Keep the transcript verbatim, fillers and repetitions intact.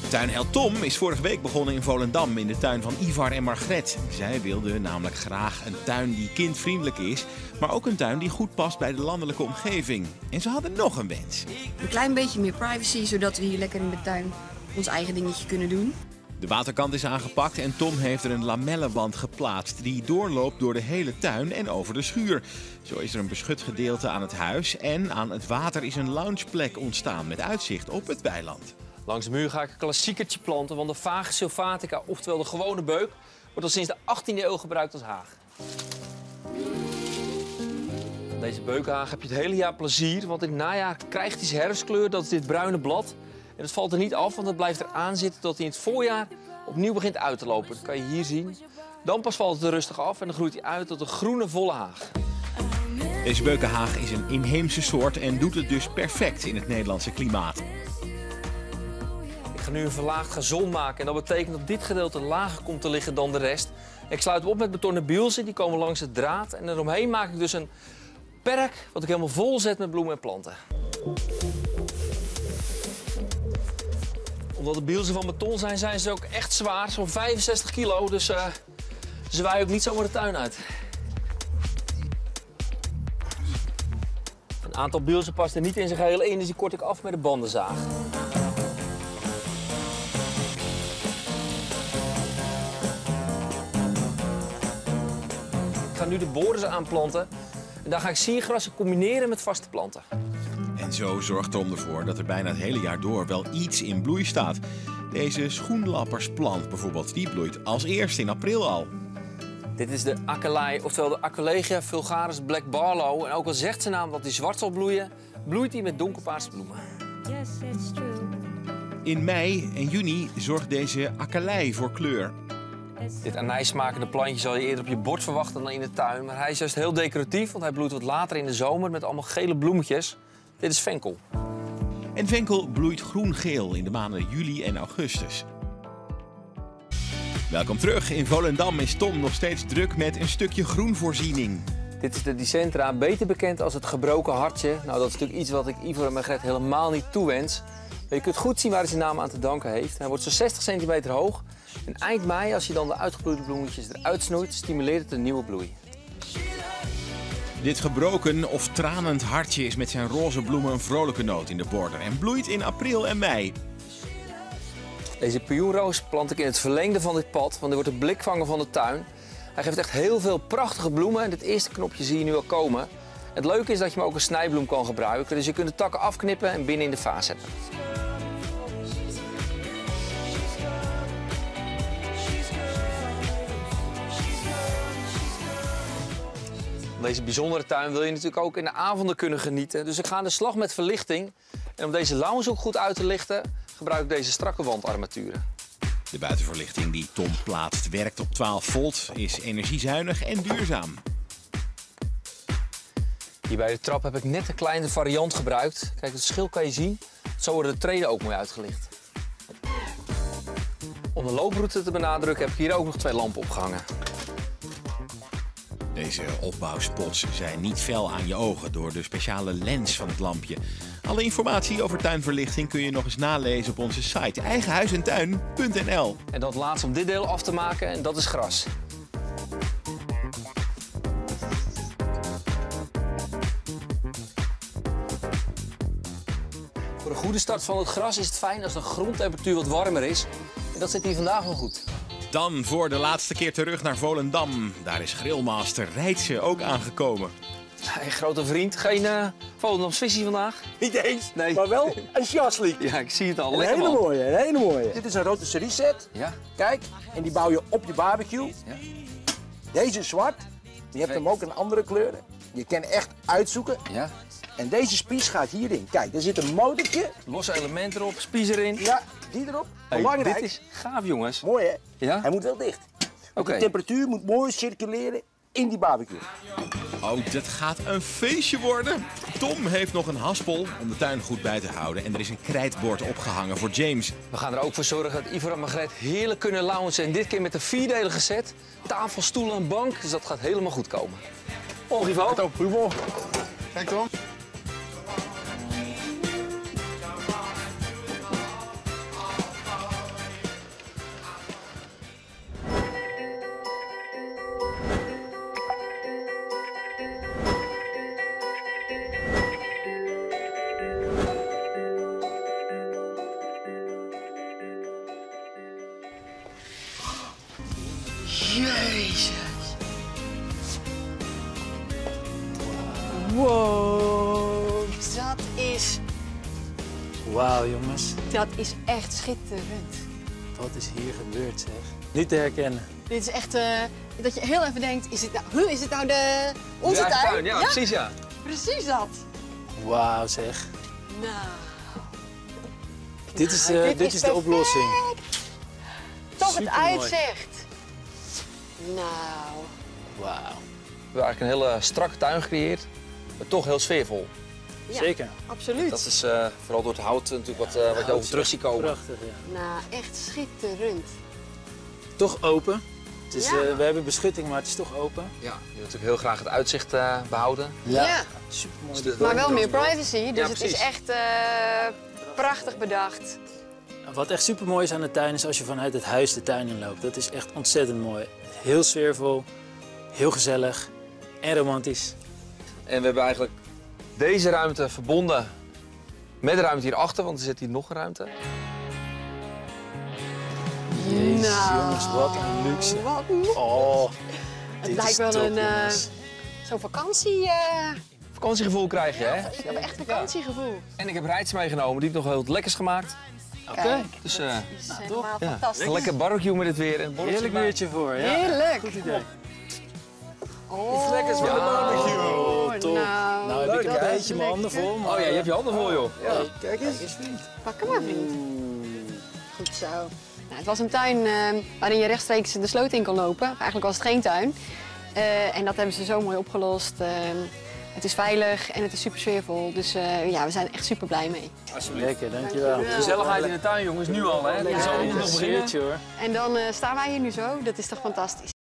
Tuinheld Tom is vorige week begonnen in Volendam in de tuin van Ivar en Margret. Zij wilden namelijk graag een tuin die kindvriendelijk is, maar ook een tuin die goed past bij de landelijke omgeving. En ze hadden nog een wens. Een klein beetje meer privacy, zodat we hier lekker in de tuin ons eigen dingetje kunnen doen. De waterkant is aangepakt en Tom heeft er een lamellenwand geplaatst die doorloopt door de hele tuin en over de schuur. Zo is er een beschut gedeelte aan het huis en aan het water is een loungeplek ontstaan met uitzicht op het weiland. Langs de muur ga ik een klassiekertje planten, want de Fagus sylvatica, oftewel de gewone beuk, wordt al sinds de achttiende eeuw gebruikt als haag. Van deze beukhaag heb je het hele jaar plezier, want in het najaar krijgt hij zijn herfstkleur, dat is dit bruine blad. En dat valt er niet af, want het blijft eraan zitten tot hij in het voorjaar opnieuw begint uit te lopen. Dat kan je hier zien. Dan pas valt het er rustig af en dan groeit hij uit tot een groene volle haag. Deze beukenhaag is een inheemse soort en doet het dus perfect in het Nederlandse klimaat. Ik ga nu een verlaagd gazon maken en dat betekent dat dit gedeelte lager komt te liggen dan de rest. Ik sluit hem op met betonnen bielsen, die komen langs het draad. En eromheen maak ik dus een perk wat ik helemaal vol zet met bloemen en planten. Omdat de bielsen van beton zijn, zijn ze ook echt zwaar, zo'n vijfenzestig kilo. Dus uh, ze waaien ook niet zomaar de tuin uit. Een aantal bielsen past er niet in zijn geheel in, dus die kort ik af met een bandenzaag. Ik ga nu de borders aanplanten en daar ga ik siergrassen combineren met vaste planten. En zo zorgt Tom ervoor dat er bijna het hele jaar door wel iets in bloei staat. Deze schoenlappersplant bijvoorbeeld, die bloeit als eerste in april al. Dit is de Akelei, oftewel de Aquilegia vulgaris Black Barlow. En ook al zegt zijn naam dat hij zwart zal bloeien, bloeit hij met donkerpaarse bloemen. Yes, it's true. In mei en juni zorgt deze Akelei voor kleur. Dit anijssmakende plantje zal je eerder op je bord verwachten dan in de tuin. Maar hij is juist heel decoratief, want hij bloeit wat later in de zomer met allemaal gele bloemetjes. Dit is venkel. En venkel bloeit groen-geel in de maanden juli en augustus. Welkom terug. In Volendam is Tom nog steeds druk met een stukje groenvoorziening. Dit is de Dicentra, beter bekend als het gebroken hartje. Nou, dat is natuurlijk iets wat ik Ivar en Margret helemaal niet toewens. Maar je kunt goed zien waar hij zijn naam aan te danken heeft. Hij wordt zo'n zestig centimeter hoog. En eind mei, als je dan de uitgebloeide bloemetjes eruit snoeit, stimuleert het een nieuwe bloei. Dit gebroken of tranend hartje is met zijn roze bloemen een vrolijke noot in de border en bloeit in april en mei. Deze pioenroos plant ik in het verlengde van dit pad, want die wordt de blikvanger van de tuin. Hij geeft echt heel veel prachtige bloemen en dit eerste knopje zie je nu al komen. Het leuke is dat je hem ook als snijbloem kan gebruiken, dus je kunt de takken afknippen en binnen in de vaas zetten. Van deze bijzondere tuin wil je natuurlijk ook in de avonden kunnen genieten. Dus ik ga aan de slag met verlichting. En om deze lounge ook goed uit te lichten, gebruik ik deze strakke wandarmaturen. De buitenverlichting die Tom plaatst werkt op twaalf volt, is energiezuinig en duurzaam. Hier bij de trap heb ik net een kleine variant gebruikt. Kijk, het verschil kan je zien. Zo worden de treden ook mooi uitgelicht. Om de looproute te benadrukken heb ik hier ook nog twee lampen opgehangen. Deze opbouwspots zijn niet fel aan je ogen door de speciale lens van het lampje. Alle informatie over tuinverlichting kun je nog eens nalezen op onze site eigenhuisentuin punt n l. En dat laatst om dit deel af te maken en dat is gras. Voor een goede start van het gras is het fijn als de grondtemperatuur wat warmer is. En dat zit hier vandaag wel goed. Dan voor de laatste keer terug naar Volendam. Daar is grillmaster Reitse ook aangekomen. Hey, grote vriend, geen uh, Volendams visie vandaag? Niet eens, Nee. maar wel een chaslik. Ja, ik zie het al. Een Lekker, hele man. mooie, een hele mooie. Dit is een rotisserie set. Ja, Kijk, en die bouw je op je barbecue. ja. Deze is zwart. Je hebt hem ook in andere kleuren. Je kan echt uitzoeken. ja. En deze spies gaat hierin. Kijk, er zit een motortje. Losse elementen erop, spies erin. Ja, die erop. Hey, Belangrijk. dit is gaaf, jongens. Mooi, hè? Ja? Hij moet wel dicht. Want Oké. de temperatuur moet mooi circuleren in die barbecue. Oh, dat gaat een feestje worden. Tom heeft nog een haspel om de tuin goed bij te houden. En er is een krijtbord opgehangen voor James. We gaan er ook voor zorgen dat Ivar en Margret heerlijk kunnen loungen. En dit keer met een vierdelige set. Tafel, stoel en bank. Dus dat gaat helemaal goed komen. Oh, Ivar. Goedemorgen. Kijk Tom. Jezus. Wow, dat is, Wauw, jongens. dat is echt schitterend. Wat is hier gebeurd, zeg. Niet te herkennen. Dit is echt, uh, dat je heel even denkt, is het nou, huh, is het nou de, onze De eigen tuin? Ja, precies ja. Precies dat. Wauw, zeg. Nou, Dit is, Nou, uh, dit dit is is de oplossing. toch het Supermooi. uitzicht. Nou, Wauw. We hebben eigenlijk een hele strakke tuin gecreëerd, maar toch heel sfeervol. ja, Zeker. absoluut. Dat is uh, vooral door het hout natuurlijk wat, uh, wat je over terug ziet komen. Prachtig, ja. Nou, echt schitterend. Toch open. Het is, Ja. uh, we hebben beschutting, maar het is toch open. Ja, je wil natuurlijk heel graag het uitzicht uh, behouden. Ja. Supermooi. Dus de- Maar wel meer privacy, dus Ja, het is precies. echt uh, prachtig bedacht. Wat echt super mooi is aan de tuin is als je vanuit het huis de tuin inloopt. Dat is echt ontzettend mooi. Heel sfeervol, heel gezellig en romantisch. En we hebben eigenlijk deze ruimte verbonden met de ruimte hierachter, want er zit hier nog een ruimte. Jezus, Nou, jongens, wat een luxe. Wat mooi. Oh, Het dit lijkt is wel top, een uh, jongens. zo'n vakantie. Uh, Vakantiegevoel krijg je, hè? ik heb echt vakantiegevoel. En ik heb rijts meegenomen, die ik nog heel lekkers gemaakt. Oké, Kijk, Dus uh, die is Nou, helemaal ja, fantastisch. een lekker barbecue met het weer en een borreltje heerlijk erbij. weertje voor. Ja. Heerlijk. Goed idee. Oh, Iets lekkers met een barbecue. Oh, top. Nou, Nou heb ik dat een is beetje mijn handen lekker. vol. Maar... Oh ja, je hebt je handen vol, joh. Ja. Hey, kijk eens. vriend. Pak hem maar, vriend. Goed zo. Nou, het was een tuin uh, waarin je rechtstreeks de sloot in kon lopen. Eigenlijk was het geen tuin. Uh, en dat hebben ze zo mooi opgelost. Uh, het is veilig en het is super sfeervol. Dus uh, ja, we zijn er echt super blij mee. Lekker, dankjewel. Gezelligheid in de tuin, jongens, nu al, hè? Ja, Zo ja, nog Een beginnen. sfeertje hoor. En dan uh, staan wij hier nu zo. Dat is toch fantastisch.